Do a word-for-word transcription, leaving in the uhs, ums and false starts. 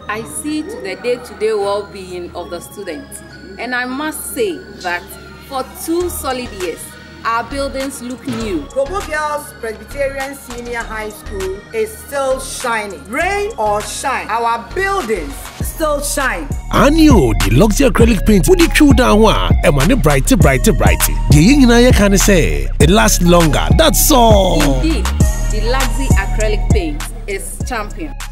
I see to the day-to-day well-being of the students. And I must say that for two solid years, our buildings look new. Krobo Girls Presbyterian Senior High School is still shining. Rain or shine, our buildings still shine. Onial, De-Luxy acrylic paint with the true down one, and when it brighter, brighter, brighter. The yin and can say it lasts longer. That's all. Indeed, De-Luxy acrylic paint is champion.